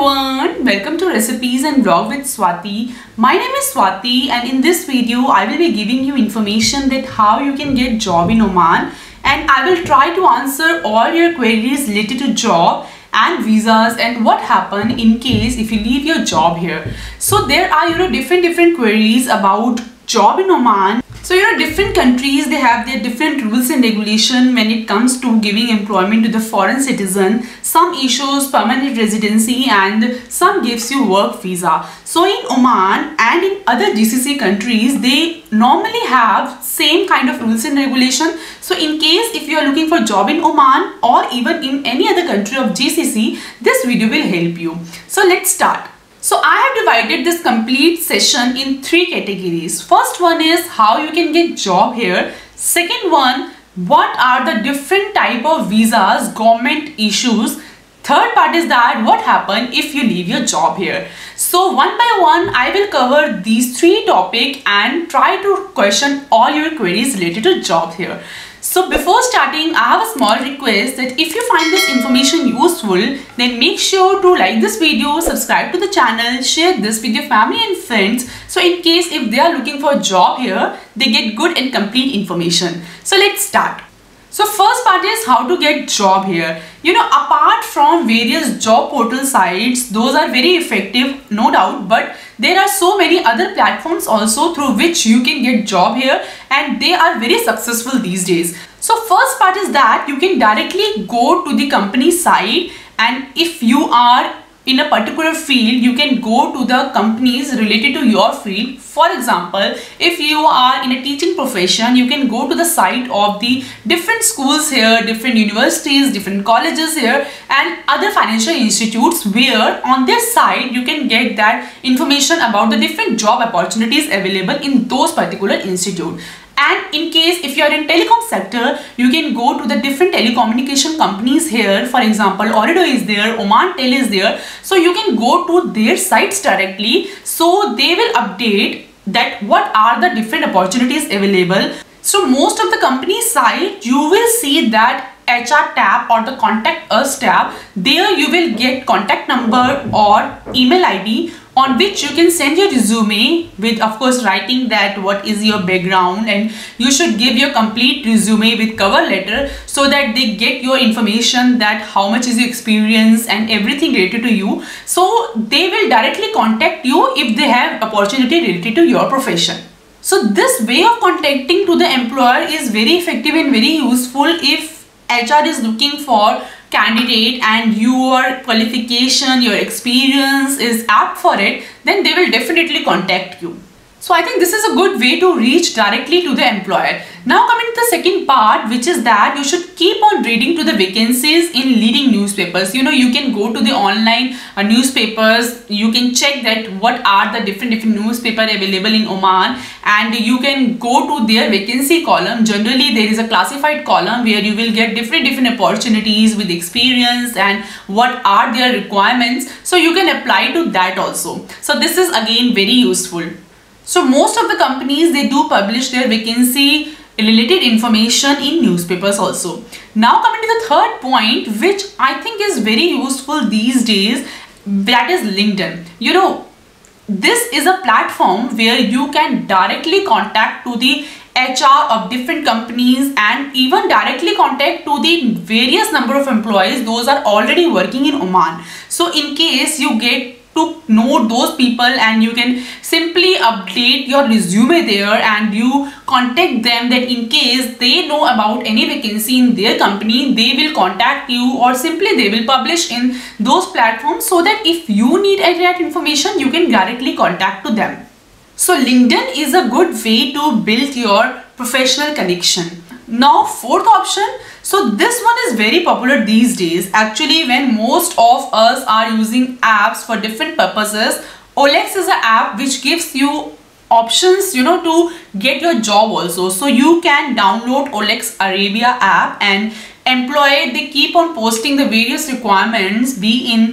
everyone, welcome to Recipes and Vlog with Swati. My name is Swati and in this video I will be giving you information that how you can get job in Oman, and I will try to answer all your queries related to job and visas and what happen in case if you leave your job here. So there are different queries about job in Oman. So different countries, they have their different rules and regulation when it comes to giving employment to the foreign citizen. Some issues permanent residency and some gives you work visa. So in Oman and in other GCC countries, they normally have same kind of rules and regulation. So in case if you are looking for job in Oman or even in any other country of GCC, this video will help you. So let's start. So I have divided this complete session in three categories. First one is how you can get job here. Second one, what are the different type of visas government issues. Third part is that what happen if you leave your job here. So one by one I will cover these three topics and try to question all your queries related to job here. So before starting, I have a small request that if you find this information useful, then make sure to like this video, subscribe to the channel, share this with your family and friends. So in case if they are looking for a job here, they get good and complete information. So let's start. So first part is how to get job here. Apart from various job portal sites, those are very effective, no doubt, but there are so many other platforms also through which you can get job here and they are very successful these days. So first part is that you can directly go to the company site, and if you are in a particular field, you can go to the companies related to your field. For example, if you are in a teaching profession, you can go to the site of the different schools here, different universities, different colleges here and other financial institutes, where on their site you can get that information about the different job opportunities available in those particular institute. And in case if you are in telecom sector, you can go to the different telecommunication companies here. For example, Ooredoo is there, Oman Tel is there. So you can go to their sites directly. So they will update that what are the different opportunities available. So most of the company site, you will see that HR tab or the contact us tab. There you will get contact number or email ID on which you can send your resume with, of course, writing that what is your background, and you should give your complete resume with cover letter so that they get your information that how much is your experience and everything related to you. So they will directly contact you if they have opportunity related to your profession. So this way of contacting to the employer is very effective and very useful if HR is looking for candidate and your qualification, your experience is apt for it, then they will definitely contact you. So I think this is a good way to reach directly to the employer. Now coming to the second part, which is that you should keep on reading to the vacancies in leading newspapers. You can go to the online newspapers, you can check that what are the different newspaper available in Oman, and you can go to their vacancy column. Generally there is a classified column where you will get different opportunities with experience and what are their requirements. So you can apply to that also. So this is again very useful. So most of the companies, they do publish their vacancy related information in newspapers also. Now coming to the third point, which I think is very useful these days, that is LinkedIn. This is a platform where you can directly contact to the HR of different companies and even directly contact to the various number of employees those are already working in Oman. So in case you get to know those people, and you can simply update your resume there and you contact them that in case they know about any vacancy in their company, they will contact you or simply they will publish in those platforms, so that if you need that information, you can directly contact to them. So LinkedIn is a good way to build your professional connection. Now fourth option, so this one is very popular these days. Actually, when most of us are using apps for different purposes, OLX is an app which gives you options to get your job also. So you can download OLX Arabia app, and employee, they keep on posting the various requirements, be in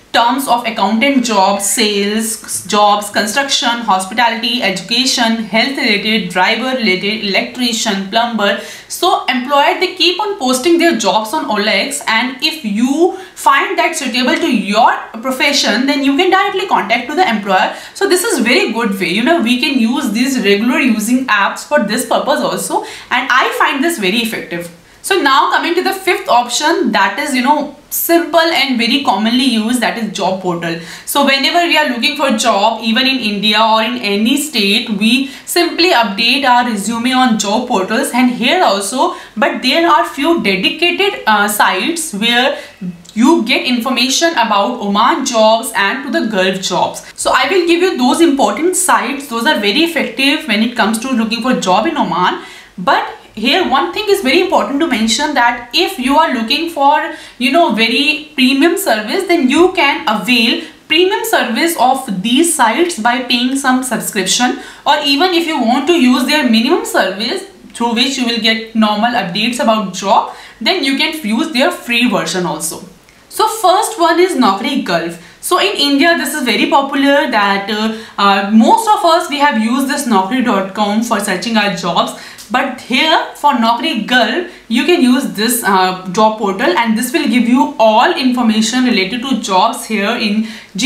terms of accountant jobs, sales jobs, construction, hospitality, education, health related, driver related, electrician, plumber. So employer, they keep on posting their jobs on OLX, and if you find that suitable to your profession, then you can directly contact to the employer. So this is very good way, you know, we can use these regular using apps for this purpose also, and I find this very effective. So now coming to the fifth option, that is, you know, simple and very commonly used, that is job portal. So whenever we are looking for job, even in India or in any state, we simply update our resume on job portals, and here also, but there are few dedicated sites where you get information about Oman jobs and to the Gulf jobs. So I will give you those important sites. Those are very effective when it comes to looking for job in Oman. But here one thing is very important to mention, that if you are looking for, you know, very premium service, then you can avail premium service of these sites by paying some subscription, or even if you want to use their minimum service through which you will get normal updates about job, then you can use their free version also. So first one is Naukri Gulf. So in India, this is very popular, that most of us, we have used this Naukri.com for searching our jobs. But here for Naukri Gulf, you can use this job portal, and this will give you all information related to jobs here in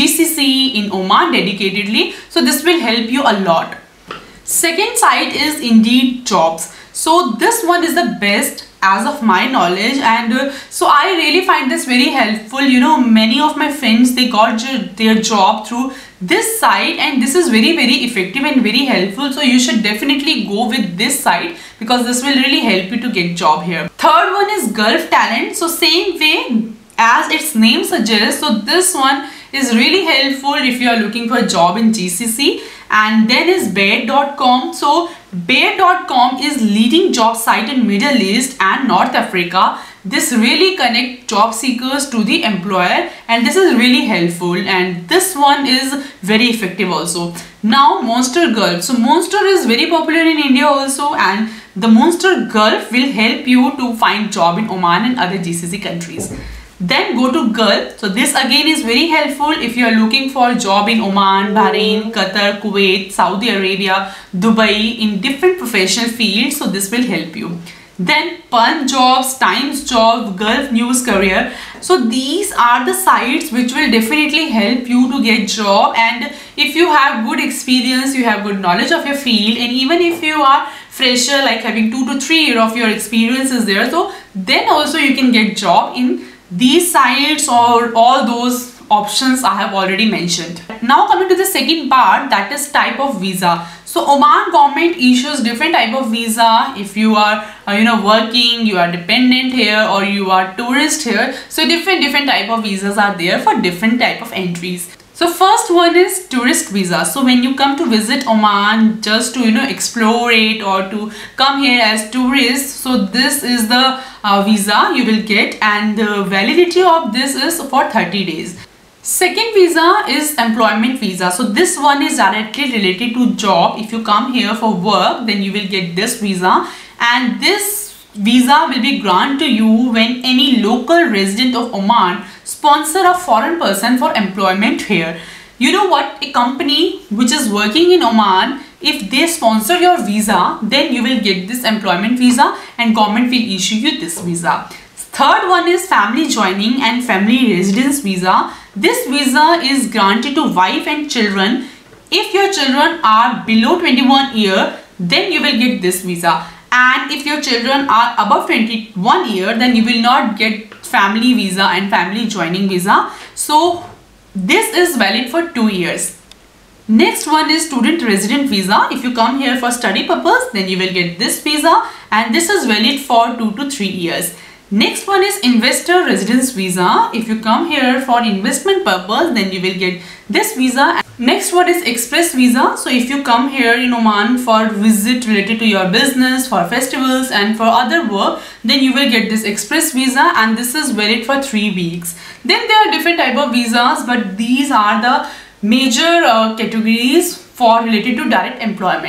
GCC, in Oman dedicatedly. So this will help you a lot. Second site is Indeed Jobs. So this one is the best as of my knowledge, and so I really find this very helpful. You know, many of my friends, they got their job through this site, and this is very effective and very helpful. So you should definitely go with this site, because this will really help you to get job here. Third one is Gulf Talent. So same way as its name suggests, so this one is really helpful if you are looking for a job in GCC. And then is Bayer.com. So Bayer.com is leading job site in Middle East and North Africa. This really connects job seekers to the employer, and this is really helpful, and this one is very effective also. Now Monster Gulf. So Monster is very popular in India also, and the Monster Gulf will help you to find job in Oman and other GCC countries. Then go to Gulf. So this again is very helpful if you are looking for a job in Oman, Bahrain, Qatar, Kuwait, Saudi Arabia, Dubai, in different professional fields. So this will help you. Then Punch Jobs, Times Job, Gulf News Career. So these are the sites which will definitely help you to get job, and if you have good experience, you have good knowledge of your field, and even if you are fresher, like having 2 to 3 years of your experience is there, so then also you can get job in these sites or all those options I have already mentioned. Now coming to the second part, that is type of visa. So Oman government issues different type of visa. If you are working, you are dependent here, or you are tourist here, so different type of visas are there for different type of entries. So first one is tourist visa. So when you come to visit Oman just to explore it, or to come here as tourist, so this is the visa you will get, and the validity of this is for 30 days. Second visa is employment visa. So this one is directly related to job. If you come here for work, then you will get this visa, and this visa will be granted to you when any local resident of Oman sponsor a foreign person for employment here. You know what? A company which is working in Oman, if they sponsor your visa, then you will get this employment visa, and government will issue you this visa. Third one is family joining and family residence visa. This visa is granted to wife and children. If your children are below 21 years, then you will get this visa. And if your children are above 21 years, then you will not get family visa and family joining visa. So this is valid for 2 years. Next one is student resident visa. If you come here for study purpose, then you will get this visa, and this is valid for 2 to 3 years. Next one is investor residence visa. If you come here for investment purpose, then you will get this visa. Next one is express visa. So if you come here in Oman for visit related to your business, for festivals and for other work, then you will get this express visa, and this is valid for 3 weeks. Then there are different type of visas, but these are the major categories for related to direct employment.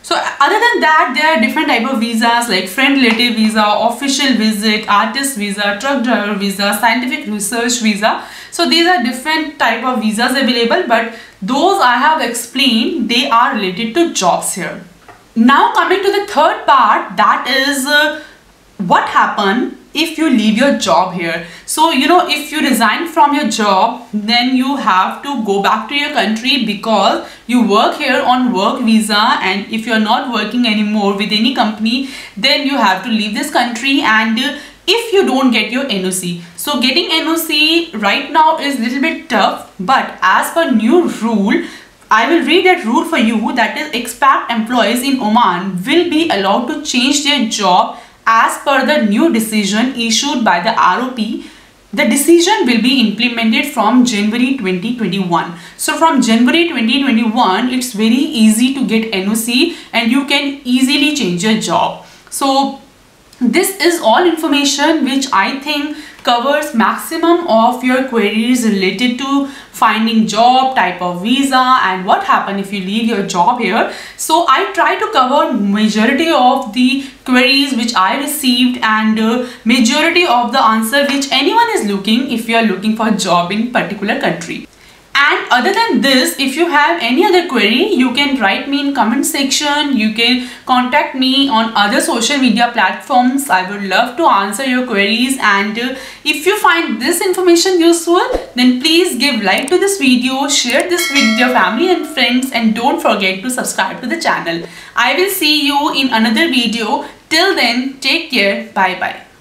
So other than that, there are different type of visas like friend relative visa, official visit, artist visa, truck driver visa, scientific research visa. So these are different type of visas available, but those I have explained, they are related to jobs here. Now coming to the third part, that is what happen if you leave your job here. So if you resign from your job, then you have to go back to your country because you work here on work visa, and if you're not working anymore with any company, then you have to leave this country. And if you don't get your NOC, so getting NOC right now is a little bit tough, but as per new rule, I will read that rule for you, that is expat employees in Oman will be allowed to change their job as per the new decision issued by the ROP. The decision will be implemented from January 2021. So from January 2021, it's very easy to get NOC and you can easily change your job. So this is all information which I think covers maximum of your queries related to finding job, type of visa, and what happen if you leave your job here. So I try to cover majority of the queries which I received and majority of the answer which anyone is looking if you are looking for a job in particular country. And other than this, if you have any other query, you can write me in comment section. You can contact me on other social media platforms. I would love to answer your queries. And if you find this information useful, then please give like to this video, share this with your family and friends, and don't forget to subscribe to the channel. I will see you in another video. Till then, take care. Bye bye.